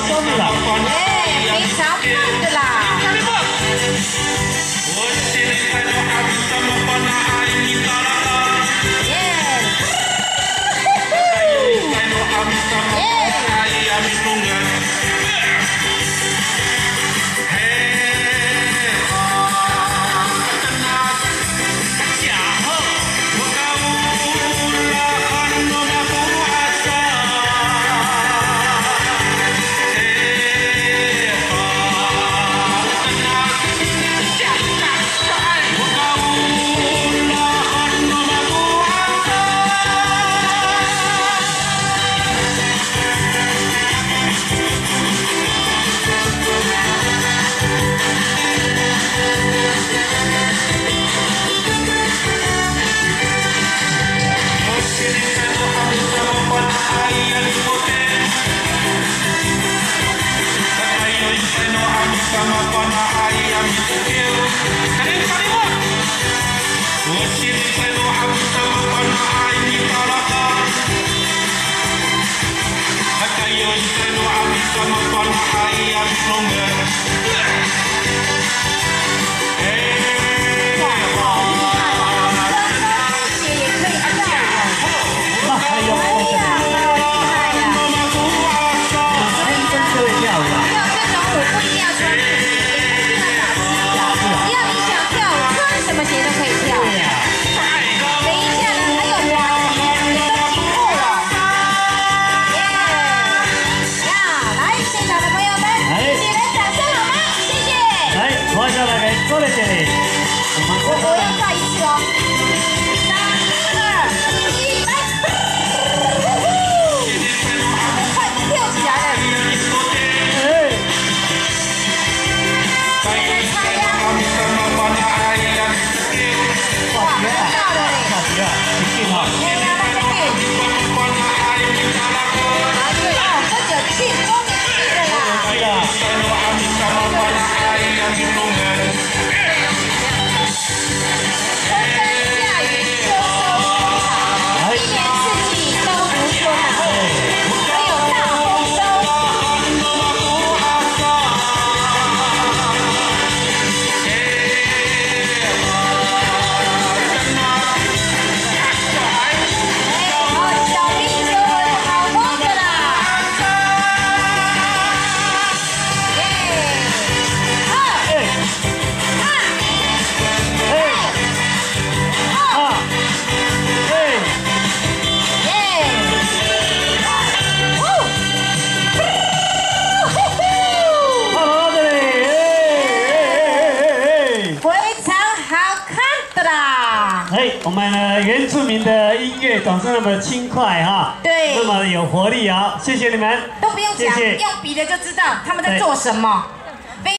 消灭了。 非常棒的啦。 坐在这里， 我要再一次哦，3、2、1，来！快跳起来了！猜呀！哇，很大的嘞！ 挺劲哈！ 对呀，那这边。哦，这就进攻去了啦！ 我们原住民的音乐总是那么轻快哈， 对， 那么有活力啊！谢谢你们， 都不用讲，用比的就知道他们在做什么。